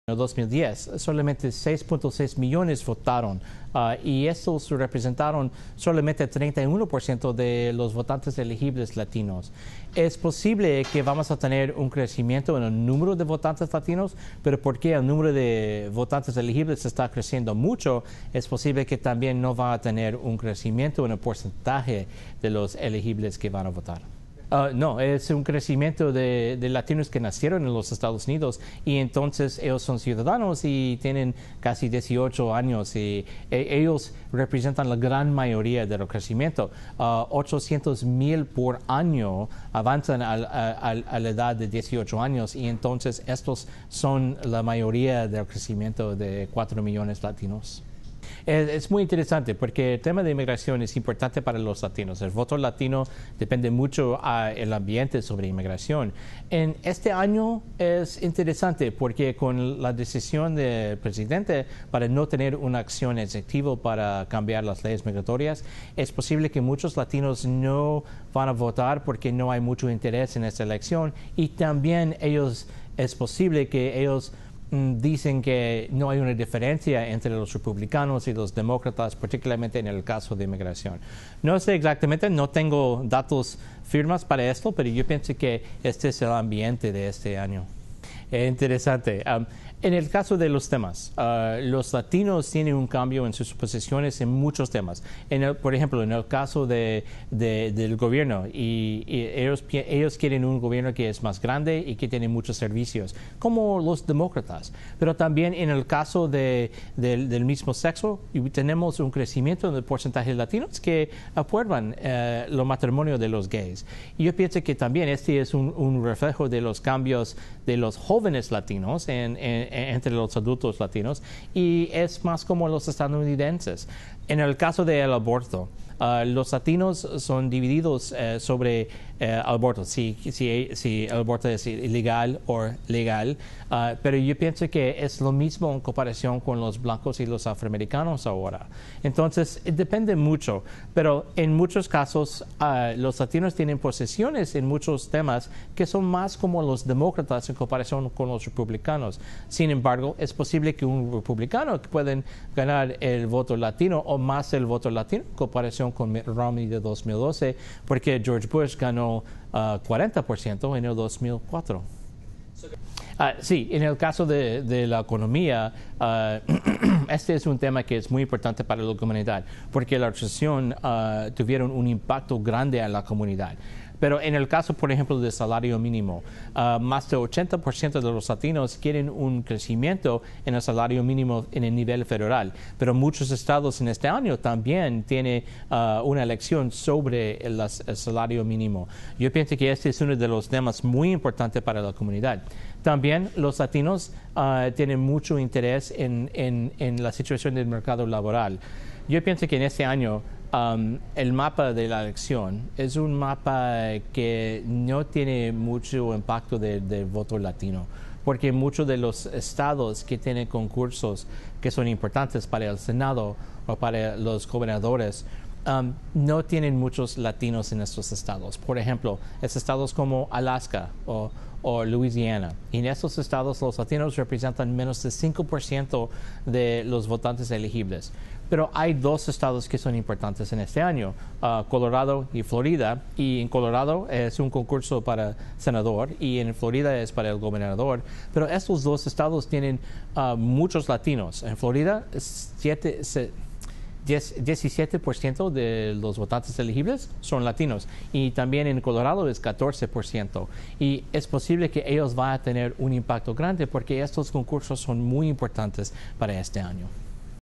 En 2010, solamente 6.6 millones votaron y estos representaron solamente 31% de los votantes elegibles latinos. Es posible que vamos a tener un crecimiento en el número de votantes latinos, pero porque el número de votantes elegibles está creciendo mucho, es posible que también no va a tener un crecimiento en el porcentaje de los elegibles que van a votar. No, es un crecimiento de latinos que nacieron en los Estados Unidos y entonces ellos son ciudadanos y tienen casi 18 años y ellos representan la gran mayoría del crecimiento. 800,000 por año avanzan a la edad de 18 años y entonces estos son la mayoría del crecimiento de 4 millones latinos. Es muy interesante porque el tema de inmigración es importante para los latinos. El voto latino depende mucho del ambiente sobre inmigración. En este año es interesante porque con la decisión del presidente para no tener una acción ejecutiva para cambiar las leyes migratorias, es posible que muchos latinos no van a votar porque no hay mucho interés en esta elección y también es posible que ellos dicen que no hay una diferencia entre los republicanos y los demócratas, particularmente en el caso de inmigración. No sé exactamente, no tengo datos firmes para esto, pero yo pienso que este es el ambiente de este año. Interesante. En el caso de los temas, los latinos tienen un cambio en sus posiciones en muchos temas. Por ejemplo, en el caso del gobierno, y ellos quieren un gobierno que es más grande y que tiene muchos servicios, como los demócratas. Pero también en el caso del mismo sexo, tenemos un crecimiento en el porcentaje de latinos que aprueban los matrimonios de los gays. Y yo pienso que también este es un reflejo de los cambios de los jóvenes latinos entre los adultos latinos y es más como los estadounidenses. En el caso del aborto, los latinos son divididos sobre aborto, si el aborto es ilegal o legal, pero yo pienso que es lo mismo en comparación con los blancos y los afroamericanos ahora. Entonces, depende mucho, pero en muchos casos los latinos tienen posiciones en muchos temas que son más como los demócratas en comparación con los republicanos. Sin embargo, es posible que un republicano pueda ganar el voto latino o más el voto latino en comparación con Mitt Romney de 2012, porque George Bush ganó 40% en el 2004. Sí, en el caso de la economía, este es un tema que es muy importante para la comunidad, porque la recesión tuvieron un impacto grande en la comunidad. Pero en el caso, por ejemplo, del salario mínimo, más del 80% de los latinos quieren un crecimiento en el salario mínimo en el nivel federal. Pero muchos estados en este año también tienen una elección sobre el salario mínimo. Yo pienso que este es uno de los temas muy importantes para la comunidad. También los latinos tienen mucho interés en la situación del mercado laboral. Yo pienso que en este año el mapa de la elección es un mapa que no tiene mucho impacto del voto latino, porque muchos de los estados que tienen concursos que son importantes para el Senado o para los gobernadores no tienen muchos latinos en estos estados. Por ejemplo, estados como Alaska o Louisiana. Y en estos estados los latinos representan menos del 5% de los votantes elegibles. Pero hay dos estados que son importantes en este año, Colorado y Florida. Y en Colorado es un concurso para senador y en Florida es para el gobernador. Pero estos dos estados tienen muchos latinos. En Florida, 17% de los votantes elegibles son latinos y también en Colorado es 14%. Y es posible que ellos vayan a tener un impacto grande porque estos concursos son muy importantes para este año.